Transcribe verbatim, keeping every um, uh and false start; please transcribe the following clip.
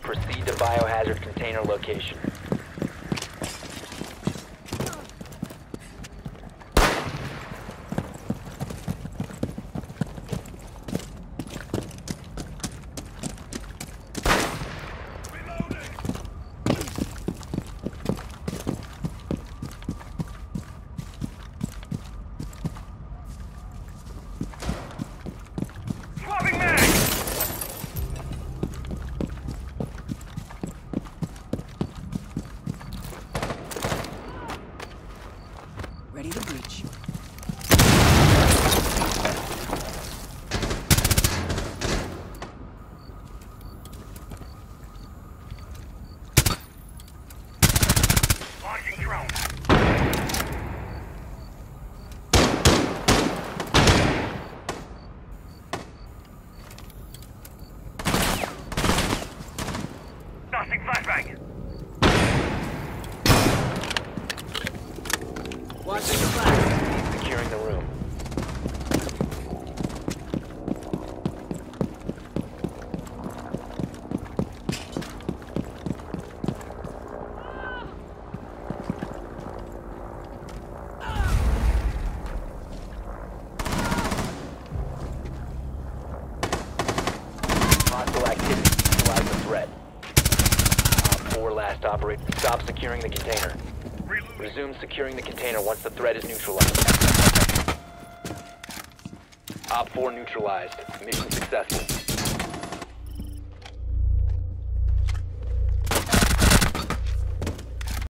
Proceed to biohazard container location. Ready to breach. Launching drone. Tossing flashbang. Watching the flash. Securing the room. Hostile activity. Neutralize the threat. Op four last operator. Stop securing the container. Resume securing the container once the threat is neutralized. Op four neutralized. Mission successful.